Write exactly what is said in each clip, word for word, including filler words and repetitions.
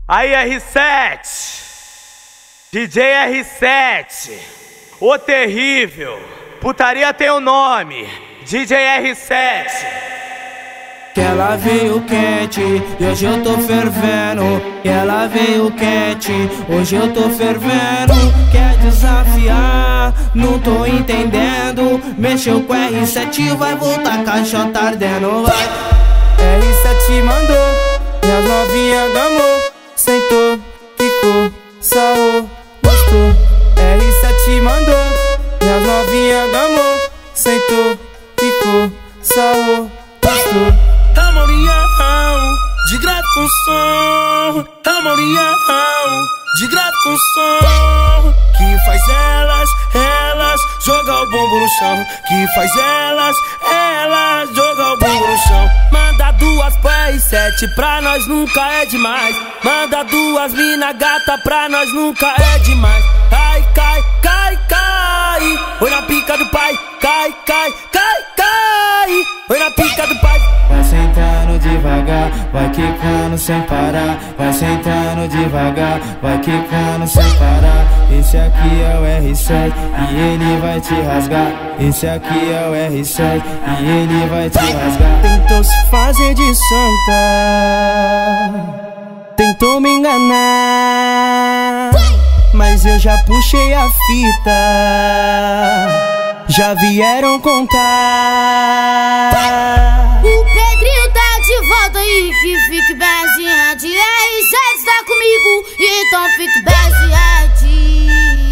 Aí R sete, D J R sete, o terrível, putaria tem o um nome, D J R sete. Que ela veio quente e hoje eu tô fervendo. Que ela veio quente, hoje eu tô fervendo. Quer desafiar, não tô entendendo. Mexeu com R sete, vai voltar, caixa tá ardendo, vai. R sete mandou, minha novinha gamou. Sentou, ficou, sarrou, gostou. R sete mandou, minha novinha gamou. Sentou, ficou, sarrou, gostou. Tamo união, de grave com som. Tamo união, de grave com som. Que faz elas, elas jogar o bombo no chão. Que faz elas, elas jogar o bombo no chão. Manda duas pra R sete, pra nós nunca é demais. Manda duas mina gata, pra nós nunca é demais. Cai, cai, cai, cai. Oi na pica do pai. Cai, cai, cai, cai. Oi na pica do pai. Vai sentando devagar, vai quicando sem parar. Vai sentando devagar, vai quicando sem parar. Esse aqui é o R sete e ele vai te rasgar. Esse aqui é o R sete e ele vai te rasgar. Tentou se fazer de santa, tentou me enganar, mas eu já puxei a fita, já vieram contar. O Pedrinho tá de volta aí, que fique bem ciente. R sete tá comigo, então fique bem ciente.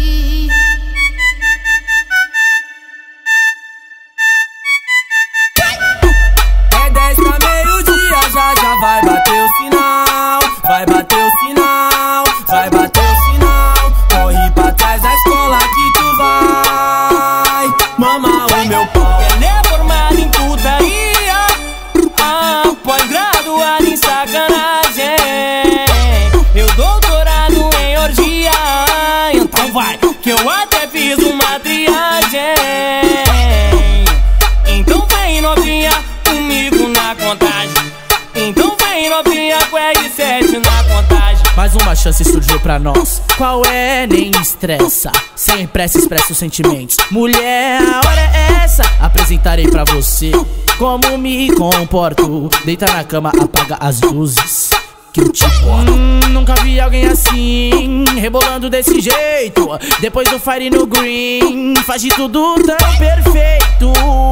É dez pra meio-dia, já já vai bater o sinal. Vai bater o sinal, vai bater o sinal. Corre pra trás da escola que tu vai mamar o meu pau. Ele é formado em putaria, ah, pós-graduado em sacanagem. Eu doutorado em orgia, então vai, que eu até fiz uma triagem. Então vem novinha comigo na contagem. Então vem novinha com R sete na contagem. Mais uma chance surgiu pra nós. Qual é? Nem estressa. Sem pressa expressa os sentimentos. Mulher, a hora é essa. Apresentarei pra você como me comporto. Deita na cama, apaga as luzes que eu te boto. Hum, nunca vi alguém assim, rebolando desse jeito. Depois do fire no green, faz de tudo tão perfeito.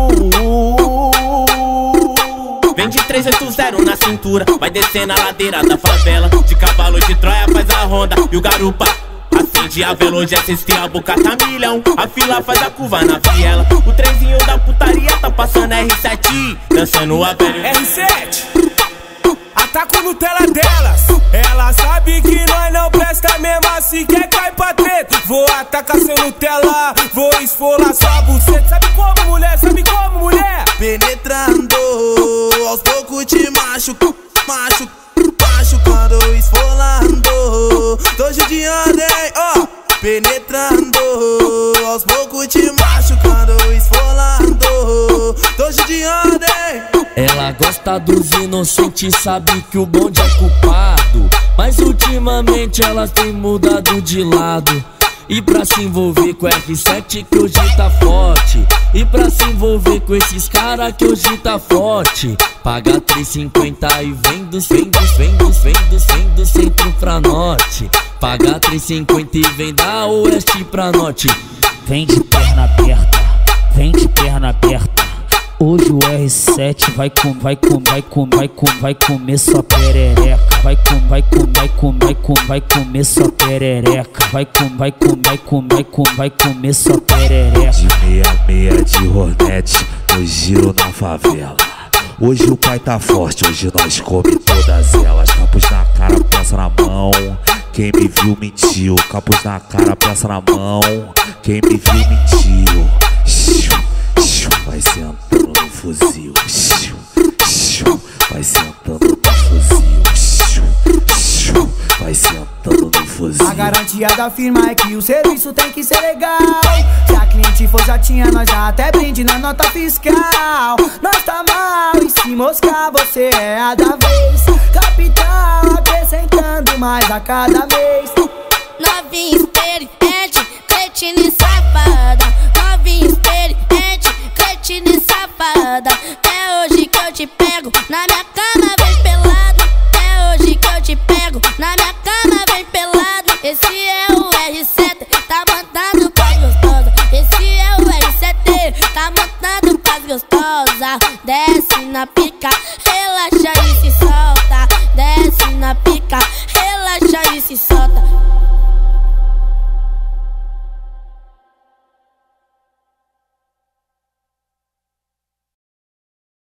Vem de trezentos e oitenta na cintura, vai descendo a ladeira da favela. De cavalo de Troia faz a ronda e o garupa acende a vela. Hoje assistir a boca tá milhão, a fila faz a curva na viela. O trenzinho da putaria tá passando R sete, dançando a velha. R sete, ataca o Nutella delas. Ela sabe que nós não presta mesmo assim, quer cair pra treta. Vou atacar seu Nutella, vou esfolar sua buceta. Sabe como, mulher? Sabe como, mulher? Penetrando, aos poucos te machuco, machuco, machucando, esfolando. Tô judiando, hein, ó. Oh. Penetrando, aos poucos te machucando, esfolando. Tô judiando, hein. Ela gosta dos inocentes, sabe que o bonde é culpado. Mas ultimamente elas têm mudado de lado. E pra se envolver com R sete que hoje tá forte. E pra se envolver com esses cara que hoje tá forte. Paga três e cinquenta e vem dos, vem dos, vem dos, vem dos, vem do centro pra norte. Paga três e cinquenta e vem da oeste pra norte. Vem de perna aberta, vem de perna aberta. Hoje o R sete vai com, vai com, vai com, vai com, vai comer sua perereca. Vai com, vai com, vai com, vai com, vai comer sua perereca. Vai com, vai com, vai com, vai com, vai comer sua perereca. De meia meia de Hornet, eu giro na favela. Hoje o pai tá forte, hoje nós come todas elas. Capuz na cara, peça na mão. Quem me viu mentiu. Capuz na cara, peça na mão. Quem me viu mentiu. Vai sentando no fuzil, vai sentando no fuzil, vai sentando no fuzil. A garantia da firma é que o serviço tem que ser legal. Se a cliente for jatinha, nós dá até brinde na nota fiscal. Nós tá mal e se moscar, você é a da vez. Capital acrescentando mais a cada mês. Novinha experiente, cretina e safada. Novinha experiente, cretina e safada. É hoje que eu te pego, na minha cama vem pelado. É hoje que eu te pego, na minha cama vem pelado. Esse é o R sete, tá montado pras gostosa. Esse é o R sete, tá montado pras gostosa. Desce na pica.